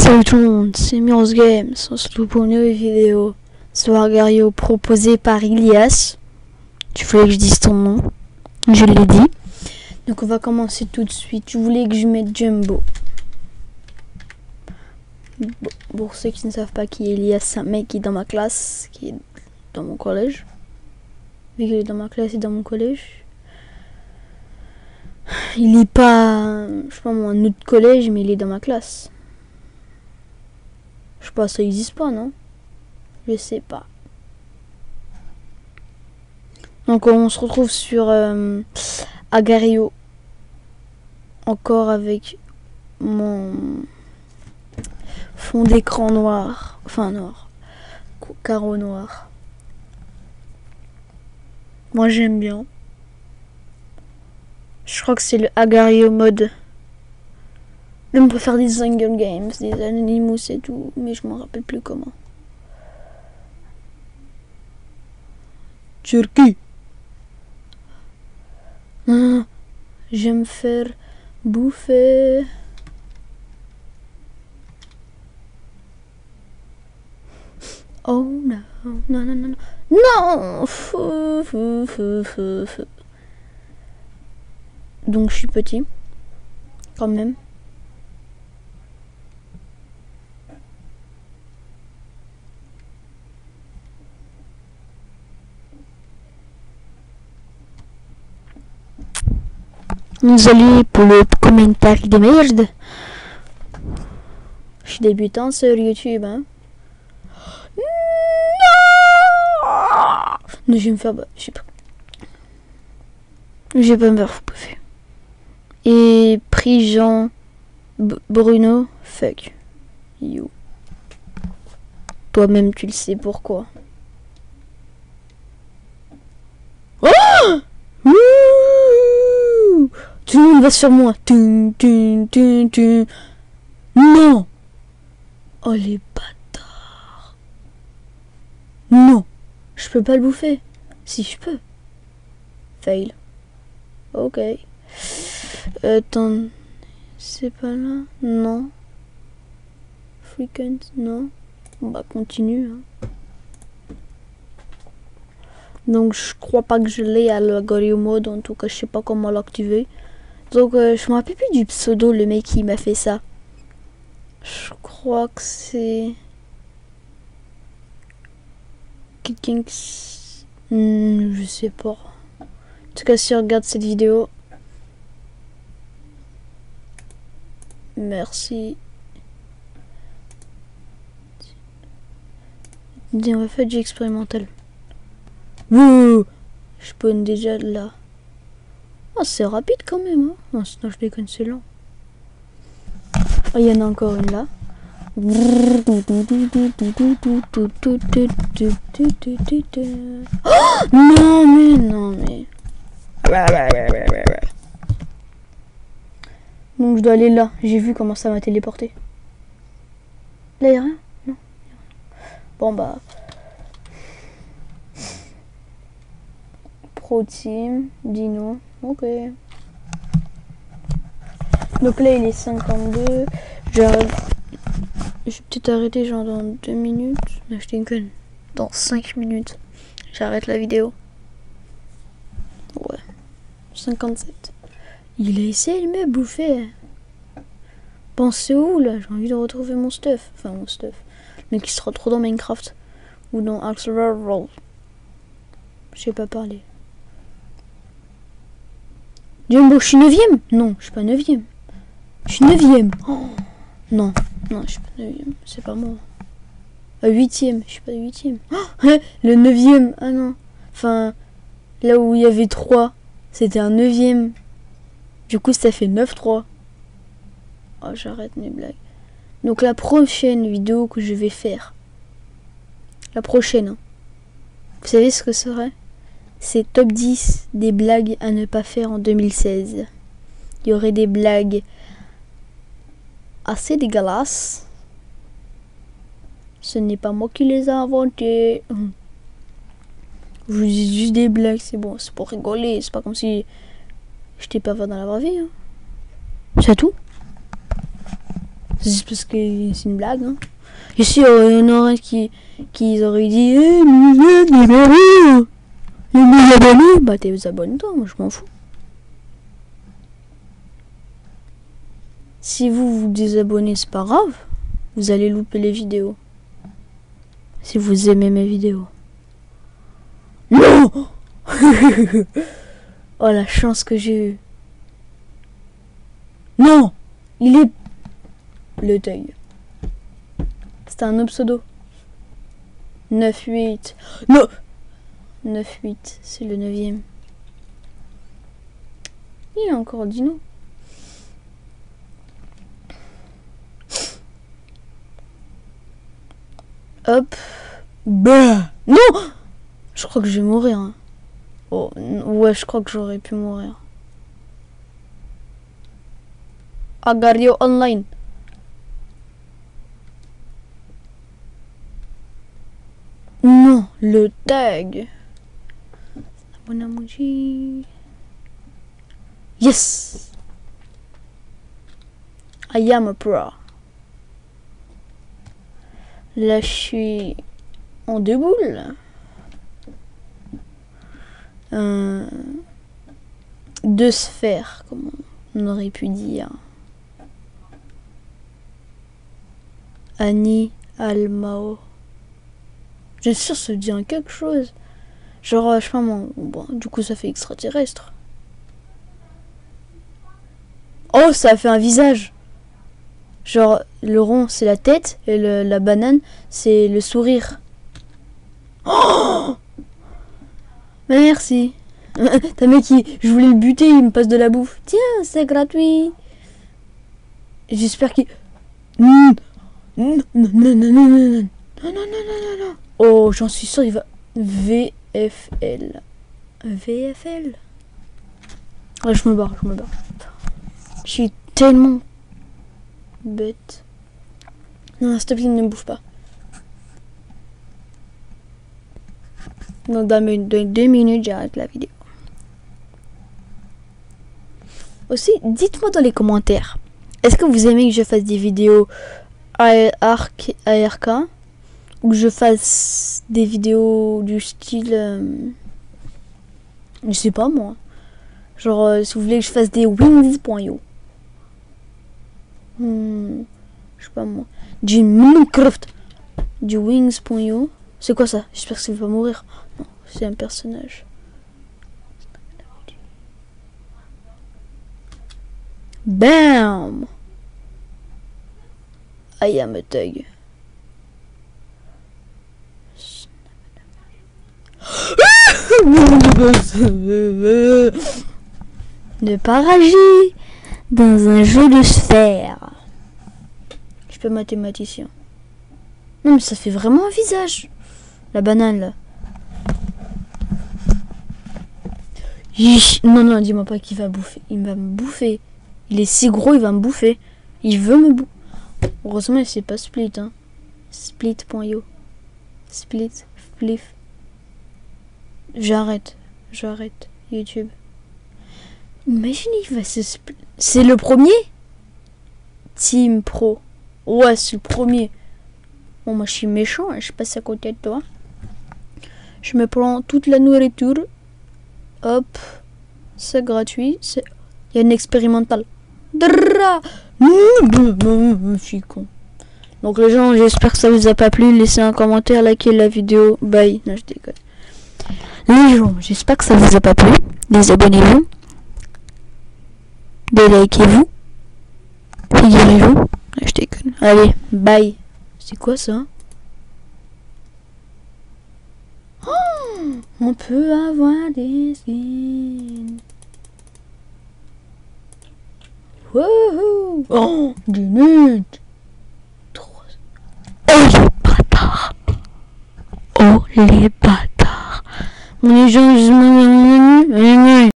Salut tout le monde, c'est Mirror's Games, on se retrouve pour une nouvelle vidéo sur Agario proposé par Ilias. Tu voulais que je dise ton nom, je l'ai dit. Donc on va commencer tout de suite. Tu voulais que je mette Jumbo. Bon, pour ceux qui ne savent pas qui est Ilias, c'est un mec qui est dans ma classe, qui est dans mon collège. Vu qu'il est dans ma classe et dans mon collège. Il est pas, je sais pas moi, un autre collège, mais il est dans ma classe. Je sais pas, ça existe pas, non? Je sais pas. Donc on se retrouve sur Agario. Encore avec mon fond d'écran noir. Enfin noir. Carreau noir. Moi j'aime bien. Je crois que c'est le Agario mode. Même on peut faire des single games, des Anonymous et tout, mais je m'en rappelle plus comment. Turquie. Ah, je vais me faire bouffer. Oh non, non, non, non, non. Fou, fou, fou, fou, fou. Donc je suis petit, quand même. Désolé pour le commentaire de merde. Je suis débutant sur YouTube, hein. Non, je vais me faire... Je sais pas. Je vais pas me faire bouffer. Et pris Jean Bruno, fuck you. Toi-même tu le sais pourquoi. Oh! Ouh! Tout le monde va sur moi. Non! Oh les bâtards. Non! Je peux pas le bouffer. Si je peux. Fail. Ok. Attends. C'est pas là? Non. Frequent? Non. Bah continue. Hein. Donc je crois pas que je l'ai à l'Agario mode. En tout cas je sais pas comment l'activer. Donc je me rappelle plus du pseudo, le mec qui m'a fait ça. Je crois que c'est... quelqu'un qui... je sais pas. En tout cas si on regarde cette vidéo... Merci. On va faire du expérimental. Wouh! Je spawn déjà là. Oh, c'est rapide quand même, hein? Non, sinon je déconne, c'est lent. Oh, il y en a encore une là. Oh, non mais. Donc je dois aller là. J'ai vu comment ça m'a téléporté. Là, y'a rien? Non. Bon bah. Pro Team, Dino. Ok. Donc là il est 52. Je vais peut-être arrêter genre dans 2 minutes. Non, je déconne. Dans 5 minutes. J'arrête la vidéo. Ouais. 57. Il a essayé de me bouffer. Pensez où là? J'ai envie de retrouver mon stuff. Enfin mon stuff. Mais qui sera trop dans Minecraft. Ou dans Accelerate Roll. Je sais pas parler. Jumbo, je suis 9ème? Non, je suis pas 9ème. Je suis 9ème. Oh, non, non, je suis pas 9ème. C'est pas moi. 8ème, je suis pas 8ème. Oh, le 9ème. Ah non. Enfin, là où il y avait 3, c'était un 9ème. Du coup, ça fait 9-3. Oh, j'arrête mes blagues. Donc, la prochaine vidéo que je vais faire. La prochaine. Hein. Vous savez ce que ce serait? C'est top 10 des blagues à ne pas faire en 2016. Il y aurait des blagues assez dégueulasses. Ce n'est pas moi qui les ai inventées. Je vous dis juste des blagues, c'est bon, c'est pour rigoler. C'est pas comme si j'étais pas dans la vraie vie. Hein. C'est tout. C'est juste parce que c'est une blague, hein. Et si il y en aurait qui auraient dit les abonnés, bah t'es abonne-toi, moi je m'en fous. Si vous vous désabonnez, c'est pas grave. Vous allez louper les vidéos. Si vous aimez mes vidéos. Non. Oh la chance que j'ai eue. Non. Il est... Le deuil. C'était un autre pseudo. 9-8. Non. 9-8. C'est le 9e. Il a encore dit non. Hop. Bah. Non. Je crois que je vais mourir. Hein. Oh, ouais, je crois que j'aurais pu mourir. Agario online. Non, le tag. Bon emoji. Yes. I am a pro. Là, je suis en deux boules. Deux sphères, comme on aurait pu dire. Annie Almao. J'ai sûr que ça dit quelque chose. Genre, je sais pas moi. Bon, du coup, ça fait extraterrestre. Oh, ça fait un visage. Genre, le rond, c'est la tête. Et la banane, c'est le sourire. Oh, merci. T'as mec qui... Je voulais le buter, il me passe de la bouffe. Tiens, c'est gratuit. J'espère qu'il... Non, non, non, non, non, non, non, non, non, non, non. Oh, j'en suis sûr, il va... VFL. VFL. Ah, je me barre. Je suis tellement bête. Non, s'il te plaît, ne me bouffe pas. Donc, dans 2 minutes, j'arrête la vidéo. Aussi, dites-moi dans les commentaires. Est-ce que vous aimez que je fasse des vidéos ARK ou que je fasse des vidéos du style... je sais pas moi. Genre, si vous voulez que je fasse des wings.io. Je sais pas moi. Du Minecraft. Du wings.io. C'est quoi ça? J'espère que ça va pas mourir. Non, c'est un personnage. Bam! I am a thug. De parager dans un jeu de sphères. Je suis pas mathématicien. Non mais ça fait vraiment un visage. La banane là. Non, dis-moi pas qu'il va bouffer. Il va me bouffer. Il est si gros, il va me bouffer. Il veut me bouffer. Heureusement, c'est pas Split, hein. Split.io. Split, spliff. J'arrête YouTube. Imaginez, il va se split. C'est le premier? Team Pro. Ouais, c'est le premier. Bon, moi, je suis méchant, hein. Je passe à côté de toi. Je me prends toute la nourriture. Hop. C'est gratuit. Il y a une expérimentale. Je suis con. Donc les gens, j'espère que ça vous a pas plu. Laissez un commentaire, likez la vidéo. Bye. Non, je déconne. Les gens, j'espère que ça vous a pas plu. Désabonnez-vous. Délikez-vous. Figurez-vous. Non, je déconne. Allez, bye. C'est quoi ça? Oh, on peut avoir des skins. Wouhou! Oh, 10 minutes! 3. Oh les bâtards! Oh les bâtards! Les gens, je